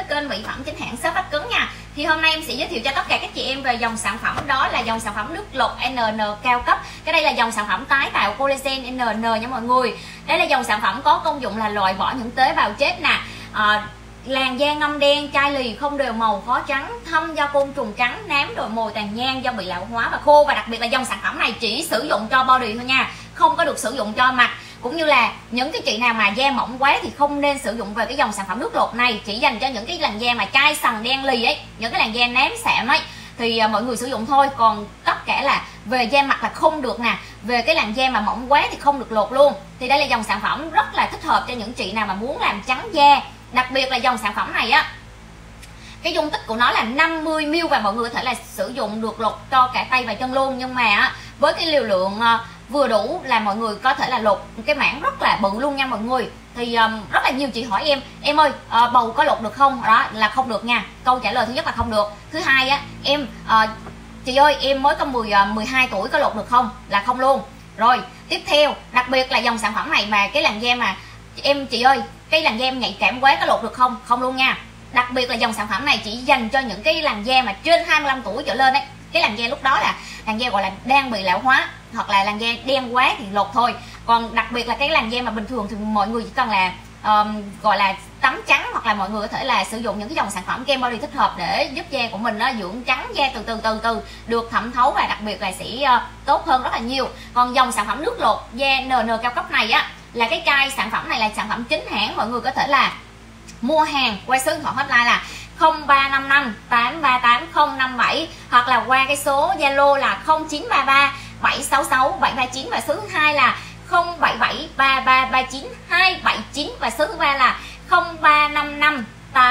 với kênh mỹ phẩm chính hãng Shop Vách Cứng nha. Thì hôm nay em sẽ giới thiệu cho tất cả các chị em về dòng sản phẩm, đó là dòng sản phẩm nước lột NN cao cấp. Cái đây là dòng sản phẩm tái tạo collagen NN nha mọi người. Đây là dòng sản phẩm có công dụng là loại bỏ những tế bào chết nè, làn da ngâm đen, chai lì, không đều màu, khó trắng, thâm do côn trùng cắn, nám, đồi mồi, tàn nhang do bị lão hóa và khô. Và đặc biệt là dòng sản phẩm này chỉ sử dụng cho body thôi nha, không có được sử dụng cho mặt. Cũng như là những cái chị nào mà da mỏng quá thì không nên sử dụng về cái dòng sản phẩm nước lột này, chỉ dành cho những cái làn da mà chai sần đen lì ấy, những cái làn da nám sạm ấy thì mọi người sử dụng thôi. Còn tất cả là về da mặt là không được nè, về cái làn da mà mỏng quá thì không được lột luôn. Thì đây là dòng sản phẩm rất là thích hợp cho những chị nào mà muốn làm trắng da. Đặc biệt là dòng sản phẩm này á, cái dung tích của nó là 50ml và mọi người có thể là sử dụng được lột cho cả tay và chân luôn. Nhưng mà với cái liều lượng vừa đủ là mọi người có thể là lột cái mảng rất là bự luôn nha mọi người. Thì rất là nhiều chị hỏi em ơi bầu có lột được không? Đó là không được nha. Câu trả lời thứ nhất là không được. Thứ hai á, em chị ơi em mới có 12 tuổi có lột được không? Là không luôn. Rồi tiếp theo, đặc biệt là dòng sản phẩm này mà cái làn da mà chị ơi cái làn da em nhạy cảm quá có lột được không? Không luôn nha. Đặc biệt là dòng sản phẩm này chỉ dành cho những cái làn da mà trên 25 tuổi trở lên ấy. Cái làn da lúc đó là làn da gọi là đang bị lão hóa hoặc là làn da đen quá thì lột thôi. Còn đặc biệt là cái làn da mà bình thường thì mọi người chỉ cần là gọi là tắm trắng, hoặc là mọi người có thể là sử dụng những cái dòng sản phẩm kem body thích hợp để giúp da của mình nó dưỡng trắng da từ từ được thẩm thấu, và đặc biệt là sẽ tốt hơn rất là nhiều. Còn dòng sản phẩm nước lột da NN cao cấp này á, là cái chai sản phẩm này là sản phẩm chính hãng, mọi người có thể là mua hàng qua số điện thoại hotline là 0355 838 057 hoặc là qua cái số Zalo là 0933 766 739 và số thứ hai là 077 3339 279 và số thứ ba là 0355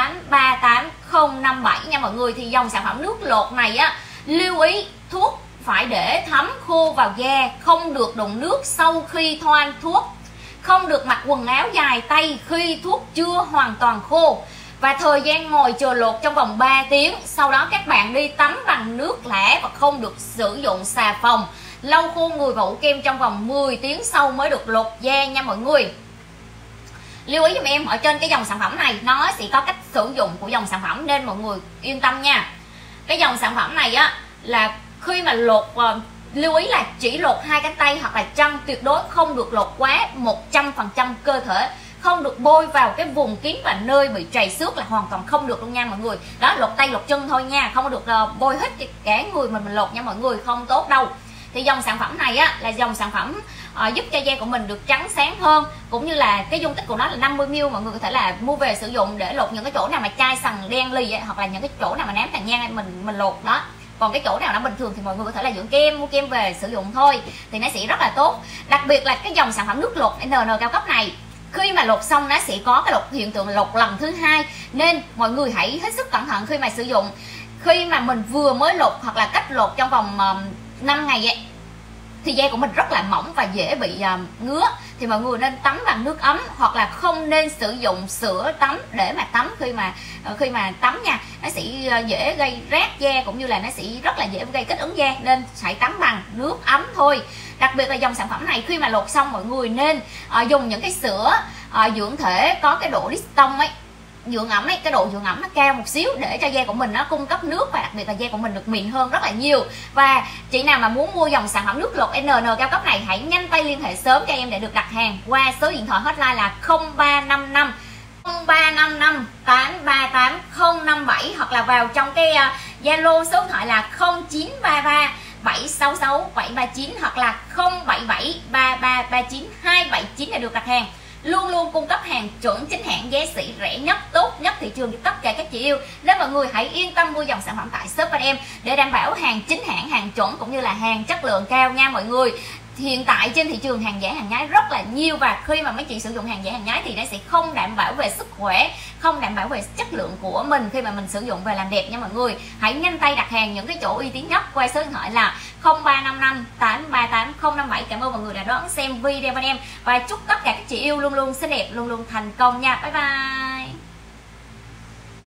838 057 nha mọi người. Thì dòng sản phẩm nước lột này á, lưu ý thuốc phải để thấm khô vào da, không được đụng nước sau khi thoa thuốc, không được mặc quần áo dài tay khi thuốc chưa hoàn toàn khô, và thời gian ngồi chờ lột trong vòng 3 tiếng. Sau đó các bạn đi tắm bằng nước lã và không được sử dụng xà phòng. Lau khô người và ủ kem trong vòng 10 tiếng sau mới được lột da nha mọi người. Lưu ý giùm em, ở trên cái dòng sản phẩm này nó sẽ có cách sử dụng của dòng sản phẩm nên mọi người yên tâm nha. Cái dòng sản phẩm này á là khi mà lột, lưu ý là chỉ lột 2 cánh tay hoặc là chân, tuyệt đối không được lột quá 100% cơ thể, không được bôi vào cái vùng kín và nơi bị trầy xước là hoàn toàn không được luôn nha mọi người. Đó, lột tay lột chân thôi nha, không có được bôi hết cả người mình lột nha mọi người, không tốt đâu. Thì dòng sản phẩm này á là dòng sản phẩm giúp cho da của mình được trắng sáng hơn, cũng như là cái dung tích của nó là 50ml. Mọi người có thể là mua về sử dụng để lột những cái chỗ nào mà chai sần đen lì ấy, hoặc là những cái chỗ nào mà nám tàn nhang mình lột đó. Còn cái chỗ nào nó bình thường thì mọi người có thể là dưỡng kem, mua kem về sử dụng thôi thì nó sẽ rất là tốt. Đặc biệt là cái dòng sản phẩm nước lột NN cao cấp này, khi mà lột xong nó sẽ có cái hiện tượng lột lần thứ hai, nên mọi người hãy hết sức cẩn thận khi mà sử dụng. Khi mà mình vừa mới lột hoặc là cách lột trong vòng 5 ngày ấy, thì da của mình rất là mỏng và dễ bị ngứa, thì mọi người nên tắm bằng nước ấm, hoặc là không nên sử dụng sữa tắm để mà tắm khi mà tắm nha. Nó sẽ dễ gây rát da, cũng như là nó sẽ rất là dễ gây kích ứng da, nên phải tắm bằng nước ấm thôi. Đặc biệt là dòng sản phẩm này khi mà lột xong mọi người nên dùng những cái sữa dưỡng thể có cái độ Lipton ấy, dưỡng ẩm ấy, cái độ dưỡng ẩm nó cao một xíu để cho da của mình nó cung cấp nước, và đặc biệt là da của mình được mịn hơn rất là nhiều. Và chị nào mà muốn mua dòng sản phẩm nước lột NN cao cấp này, hãy nhanh tay liên hệ sớm cho em để được đặt hàng qua số điện thoại hotline là 0355 0355 838 057 hoặc là vào trong cái Zalo số điện thoại là 0933 766 739 hoặc là 077 3339 279 để được đặt hàng. Luôn luôn cung cấp hàng chuẩn chính hãng, giá sỉ rẻ nhất, tốt nhất thị trường cho tất cả các chị yêu. Nên mọi người hãy yên tâm mua dòng sản phẩm tại shop bên em để đảm bảo hàng chính hãng, hàng chuẩn cũng như là hàng chất lượng cao nha mọi người. Hiện tại trên thị trường hàng giả hàng nhái rất là nhiều, và khi mà mấy chị sử dụng hàng giả hàng nhái thì nó sẽ không đảm bảo về sức khỏe, không đảm bảo về chất lượng của mình khi mà mình sử dụng về làm đẹp nha mọi người. Hãy nhanh tay đặt hàng những cái chỗ uy tín nhất qua số điện thoại là 0355 838 057. Cảm ơn mọi người đã đón xem video bên em, và chúc tất cả các chị yêu luôn luôn xinh đẹp, luôn luôn thành công nha. Bye bye.